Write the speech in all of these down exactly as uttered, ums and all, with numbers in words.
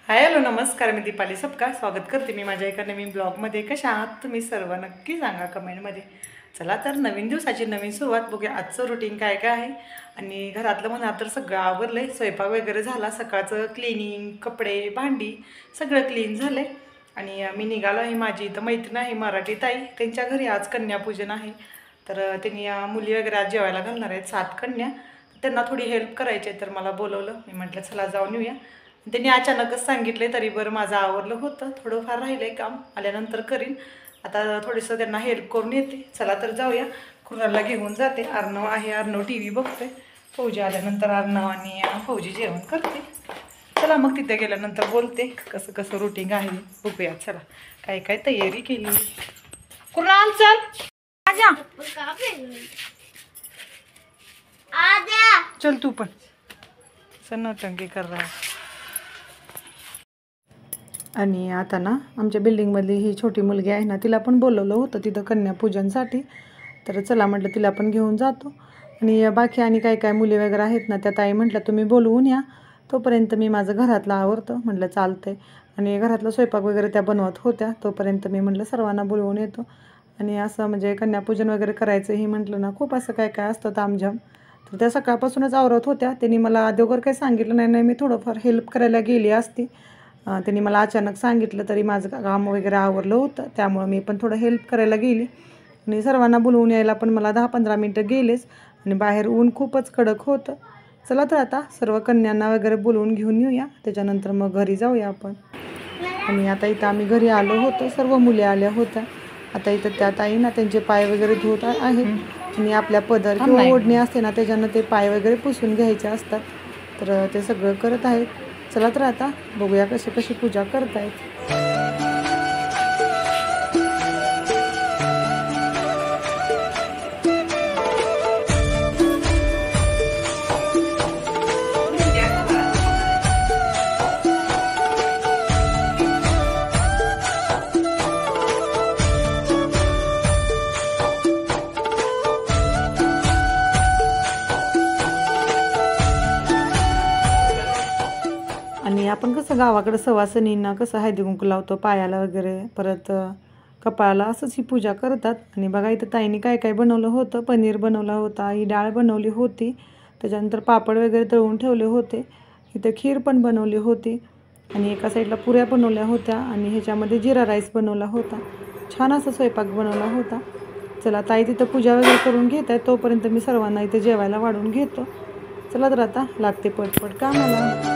Hi hello नमस्कार, मी दीपाली सबका स्वागत करते मी माझ्या एका नवीन ब्लॉगमध्ये. कशा आहात तुम्ही सर्व नक्की सांगा कमेंटमध्ये. चला तर नवीन दिवसाची नवीन सुरुवात बघूया. आजचं रुटीन काय काय आहे आणि घरातलं म्हणा तर सगळं आवरलं आहे. स्वयंपाक वगैरे झाला, सकाळचं क्लिनिंग, कपडे भांडी सगळं क्लीन झालं आहे. आणि मी निघालो आहे. माझी इथं मैत्रीण आहे मराठी ताई, त्यांच्या घरी आज कन्यापूजन आहे. तर त्यांनी मुली वगैरे आज जेवायला घालणार आहेत, सात कन्या. त्यांना थोडी हेल्प करायची आहे तर मला बोलवलं. मी म्हटलं चला जाऊन येऊया. त्यांनी अचानकच सांगितले तरी बरं माझं आवरलं होतं. थोडंफार राहिलं आहे काम, आल्यानंतर करीन. आता थोडंसं त्यांना हेल्प करून येते. चला तर जाऊया. कुणाला घेऊन जाते. अर्णव आहे, अर्णव टी व्ही बघतोय. फौजी आल्यानंतर अर्णव आणि फौजी जेवण करते. चला मग तिथे गेल्यानंतर बोलते कसं कसं रुटीन आहे बघूया. चला काय काय तयारी केली. कुणाल चल आजा, चल तू पण. सन्नटंकी कर रहा. आणि आता ना आमच्या बिल्डिंगमधली ही छोटी मुलगी आहे ना, तिला पण बोलवलं होतं तिथं कन्यापूजनसाठी. तर चला म्हटलं तिला पण घेऊन जातो. आणि बाकी आणि काय काय मुली वगैरे आहेत ना, त्या ताई म्हटलं तुम्ही बोलवून या, तोपर्यंत मी माझं घरातलं आवरतं. म्हटलं चालतंय. आणि घरातलं स्वयंपाक वगैरे त्या बनवत होत्या, तोपर्यंत मी म्हटलं सर्वांना बोलवून येतो. आणि असं म्हणजे कन्यापूजन वगैरे करायचं हे म्हटलं ना, खूप असं काय काय असतं तामझाम. तर त्या सकाळपासूनच आवरत होत्या. त्यांनी मला अगोदर काही सांगितलं नाही नाही मी थोडंफार हेल्प करायला गेली असती. त्यांनी मला अचानक सांगितलं तरी माझं काम वगैरे आवरलं होतं, त्यामुळं मी पण थोडं हेल्प करायला गेली. आणि सर्वांना बोलवून यायला पण मला दहा पंधरा मिनटं गेलेच. आणि बाहेर ऊन खूपच कडक होतं. चला तर आता सर्व कन्यांना वगैरे बोलवून घेऊन येऊया, त्याच्यानंतर मग घरी जाऊया आपण. आणि आता इथं आम्ही घरी आलो होतो, सर्व मुली आल्या होत्या. आता इथं त्या ताई ना त्यांचे पाय वगैरे धुत आहेत. आणि आपल्या पदर किंवा ओढणी असते ना, त्याच्यानं ते पाय वगैरे पुसून घ्यायचे असतात. तर ते सगळं करत आहेत. चला तर आता बघूया कशी कशी पूजा करतायत. आणि आपण कसं गावाकडं सवासनींना कसं हळदी कुंकू लावतो पायाला वगैरे, परत कपाळाला, असंच ही पूजा करतात. आणि बघा इथं ताईंनी काय काय बनवलं होतं. पनीर बनवला होता, ही डाळ बनवली होती, त्याच्यानंतर पापड वगैरे तळून ठेवले होते. इथं खीर पण बनवली होती. आणि एका साईडला पुऱ्या बनवल्या होत्या. आणि ह्याच्यामध्ये जिरा राईस बनवला होता. छान असा स्वयंपाक बनवला होता. चला ताई तिथं पूजा वगैरे करून घेत आहे, तोपर्यंत मी सर्वांना इथं जेवायला वाढून घेतो. चला तर आता लागते पटपट कामाला.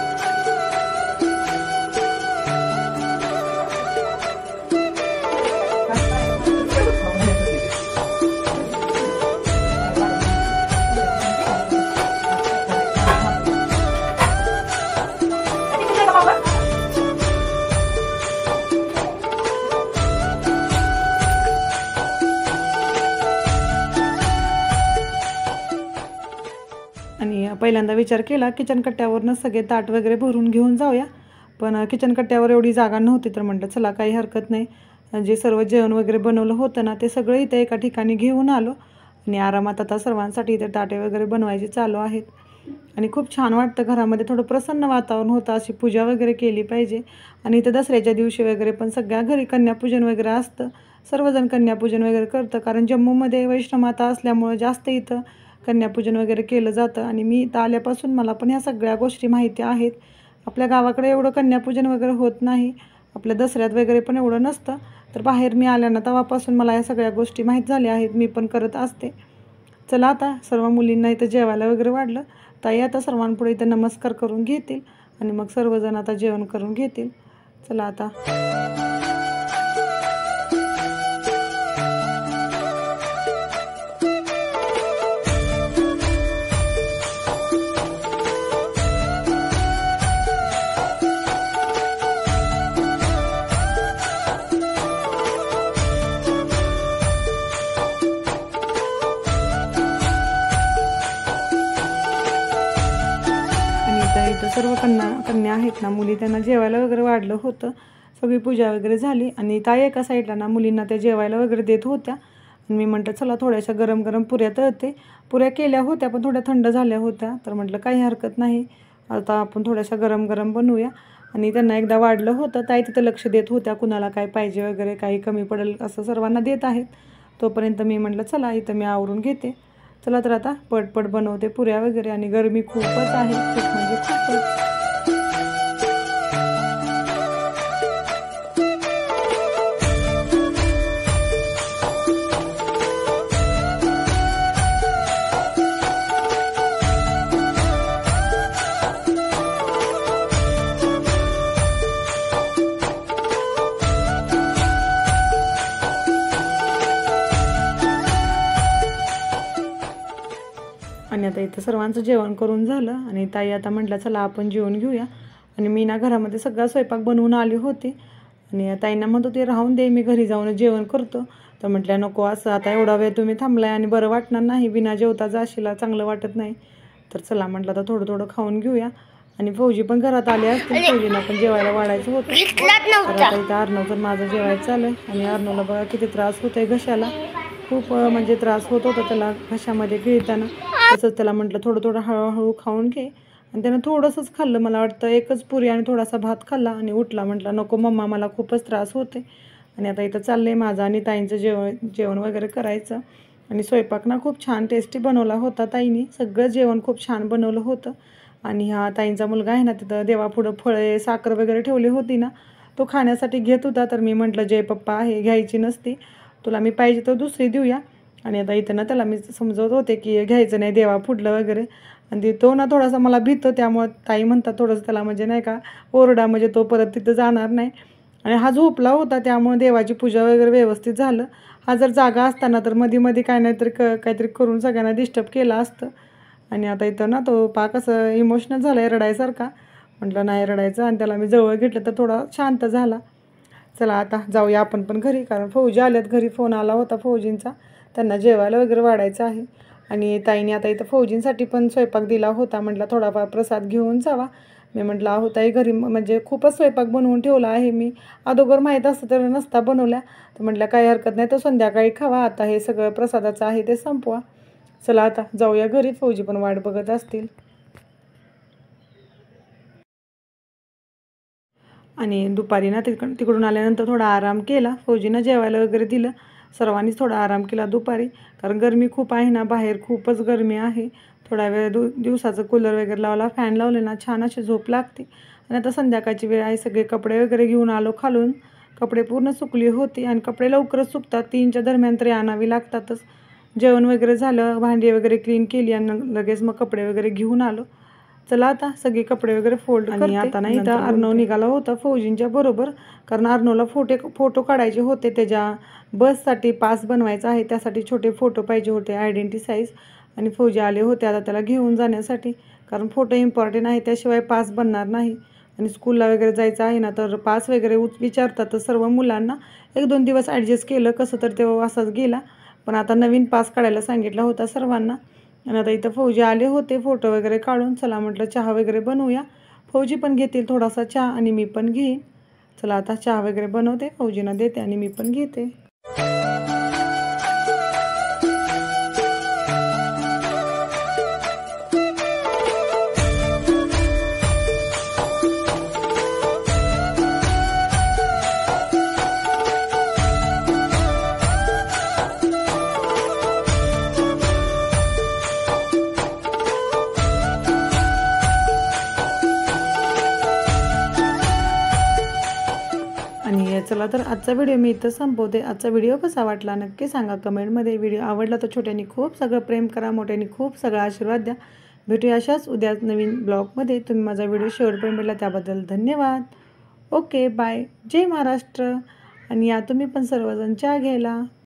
आणि पहिल्यांदा विचार केला किचन कट्ट्यावरनं सगळे ताट वगैरे भरून घेऊन जाऊया, पण किचन कट्ट्यावर एवढी जागा नव्हती. तर म्हटलं चला काही हरकत नाही, जे सर्व जेवण वगैरे बनवलं होतं ना ते सगळं इथं एका ठिकाणी घेऊन आलो. आणि आरामात आता सर्वांसाठी इथे ताटे वगैरे बनवायचे चालू आहेत. आणि खूप छान वाटतं, घरामध्ये थोडं प्रसन्न वातावरण होतं. अशी पूजा वगैरे केली पाहिजे. आणि इथं दसऱ्याच्या दिवशी वगैरे पण सगळ्या घरी कन्यापूजन वगैरे असतं. सर्वजण कन्यापूजन वगैरे करतं, कारण जम्मूमध्ये वैष्णवमाता असल्यामुळं जास्त इथं कन्यापूजन वगैरे केलं जातं. आणि मी इथं आल्यापासून मला पण ह्या सगळ्या गोष्टी माहिती आहेत. आपल्या गावाकडे एवढं कन्यापूजन वगैरे होत नाही, आपल्या दसऱ्यात वगैरे पण एवढं नसतं. तर बाहेर मी आल्या ना तेव्हापासून मला ह्या सगळ्या गोष्टी माहीत झाल्या आहेत, मी पण करत असते. चला आता सर्व मुलींना इथं जेवायला वगैरे वाढलं. ताई आता सर्वांपुढे इथं नमस्कार करून घेतील आणि मग सर्वजण आता जेवण करून घेतील. चला आता इथं सर्व कन्या कन्या आहेत ना मुली, त्यांना जेवायला वगैरे वाढलं होतं. सगळी पूजा वगैरे झाली. आणि ताई एका साईडला ना मुलींना त्या जेवायला वगैरे देत होत्या. मी म्हटलं चला थोड्याशा गरम गरम पुऱ्या तळते. पुऱ्या केल्या होत्या पण थोड्या थंड झाल्या होत्या, तर म्हटलं काही हरकत नाही, आता आपण थोड्याशा गरम गरम बनवूया. आणि त्यांना एकदा वाढलं होतं. ताई तिथं लक्ष देत होत्या, कुणाला काय पाहिजे वगैरे, काही कमी पडेल असं सर्वांना देत आहेत. तोपर्यंत मी म्हटलं चला इथं मी आवरून घेते. चला तर आता पटपट बनवते पुऱ्या वगैरे. आणि गरमी खूपच आहे, खूप म्हणजे खूपच. आणि आता इथं सर्वांचं जेवण करून झालं आणि ताई आता म्हटलं चला आपण जेवण घेऊया. आणि मी ना घरामध्ये सगळा स्वयंपाक बनवून आली होती. आणि ताईंना म्हणत होते राहून दे, मी घरी जाऊन जेवण करतो. तर म्हटल्या नको, असं आता एवढा वेळ तुम्ही थांबलाय आणि बरं वाटणार नाही, बिना जेवता जाशीला, चांगलं वाटत नाही. तर चला म्हटलं आता थोडं थोडं खाऊन घेऊया. आणि फौजी पण घरात आले असतील, फौजींना पण जेवायला वाढायचं होतं. तर आता इथं अर्णव तर माझं जेवायचं चालू आहे. आणि अर्णवला बघा किती त्रास होत आहे घशाला, खूप म्हणजे त्रास होत होता त्याला घशामध्ये गिळताना. तसंच त्याला म्हटलं थोडं थोडं हळूहळू खाऊन घे. आणि त्यानं थोडंसंच खाल्लं, मला वाटतं एकच पुरी आणि थोडासा भात खाल्ला आणि उठला. म्हटलं नको मम्मा, मला खूपच त्रास होते. आणि आता इथं चाललं आहे माझं आणि ताईंचं जेवण जेवण वगैरे करायचं. आणि स्वयंपाक ना खूप छान टेस्टी बनवला होता ताईंनी, सगळं जेवण खूप छान बनवलं होतं. आणि हा ताईंचा मुलगा आहे ना, तिथं देवापुढं फळे साखर वगैरे ठेवली होती ना, तो खाण्यासाठी घेत होता. तर मी म्हटलं जय पप्पा आहे, घ्यायची नसती, तुला मी पाहिजे तर दुसरी देऊया. आणि आता इथं ना त्याला मी समजवत होते की घ्यायचं नाही देवा पुढलं वगैरे. आणि तो ना थोडासा मला भीतो, त्यामुळं ताई म्हणतात थोडंसं त्याला म्हणजे नाही का ओरडा, म्हणजे तो परत तिथं जाणार नाही. आणि हा झोपला होता, त्यामुळे देवाची पूजा वगैरे व्यवस्थित झालं. हा जर जागा असताना तर मध्ये मध्ये काय नाहीतरी क काहीतरी करून सगळ्यांना डिस्टर्ब केलं असतं. आणि आता इथं ना तो पाक असं इमोशनल झाला आहे, रडायसारखा. म्हटलं नाही रडायचं. आणि त्याला मी जवळ घेतलं तर थोडा शांत झाला. चला आता जाऊया आपण पण घरी, कारण फौजी आल्यात घरी, फोन आला होता फौजींचा, त्यांना जेवायला वगैरे वाढायचं आहे. आणि ताईने आता इथं फौजींसाठी पण स्वयंपाक दिला होता. म्हटलं थोडाफार प्रसाद घेऊन जावा. मी म्हटलं आहो ताई घरी म्हणजे खूपच स्वयंपाक बनवून ठेवला आहे मी, अगोदर माहीत असतं तर नसता बनवल्या. तर म्हटलं काही हरकत नाही, तो संध्याकाळी खावा, आता हे सगळं प्रसादाचं आहे ते संपवा. चला आता जाऊया घरी, फौजी पण वाट बघत असतील. आणि दुपारी ना तिकडून तिकडून आल्यानंतर थोडा आराम केला, फौजींना जेवायला वगैरे दिलं. सर्वांनीच थोडा आराम केला दुपारी, कारण गरमी खूप आहे ना, बाहेर खूपच गरमी आहे. थोडा वेळ दु दिवसाचं कूलर वगैरे लावला, फॅन लावले ना, छान अशी झोप लागते. आणि आता संध्याकाळची वेळ आहे, सगळे कपडे वगैरे घेऊन आलो खालून. कपडे पूर्ण सुकली होती आणि कपडे लवकरच सुकतात, तीनच्या दरम्यान तरी आणावी लागतातच. जेवण वगैरे झालं, भांडी वगैरे क्लीन केली आणि लगेच मग कपडे वगैरे घेऊन आलो. चला आता सगळे कपडे वगैरे फोल्ड करते. आता नाही इथं अर्णव निघाला होता फौजींच्या बरोबर, कारण अर्णवला फोटे फोटो काढायचे होते, त्याच्या बससाठी पास बनवायचा आहे, त्यासाठी छोटे फोटो पाहिजे होते आयडेंटिटी साईज. आणि फौजी आले होते आता त्याला घेऊन जाण्यासाठी, कारण फोटो इम्पॉर्टंट आहे, त्याशिवाय पास बनणार नाही. आणि स्कूलला वगैरे जायचं आहे ना, तर पास वगैरे विचारतात सर्व मुलांना. एक दोन दिवस ॲडजस्ट केलं कसं तर तो असाच गेला, पण आता नवीन पास काढायला सांगितला होता सर्वांना. आणि आता इथं फौजी आले होते फोटो वगैरे काढून. चला म्हटलं चहा वगैरे बनवूया, फौजी पण घेतील थोडासा चहा आणि मी पण घेईन. चला आता चहा वगैरे बनवते, फौजींना देते आणि मी पण घेते. आणि चला तर आजचा व्हिडिओ मी इथं संपवते. आजचा व्हिडिओ कसा वाटला नक्की सांगा कमेंटमध्ये. व्हिडिओ आवडला तर छोट्यानी खूप सगळं प्रेम करा, मोठ्यानी खूप सगळा आशीर्वाद द्या. भेटूया अशाच उद्या नवीन ब्लॉगमध्ये. तुम्ही माझा व्हिडिओ शेवटपर्यंत बघितला त्याबद्दल धन्यवाद. ओके बाय, जय महाराष्ट्र. आणि या तुम्ही पण सर्वजण चहा घ्यायला.